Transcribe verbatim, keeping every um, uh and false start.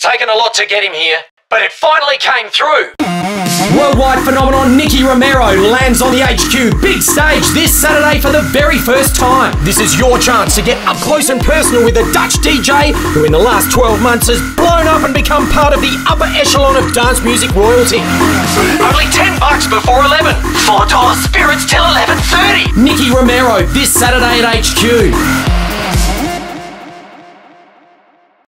taken a lot to get him here, but it finally came through. Worldwide phenomenon Nicky Romero lands on the H Q big stage this Saturday for the very first time. This is your chance to get up close and personal with a Dutch D J who in the last twelve months has blown up and become part of the upper echelon of dance music royalty. Only ten bucks before eleven. four dollar spirits till eleven thirty. Nicky Romero this Saturday at H Q.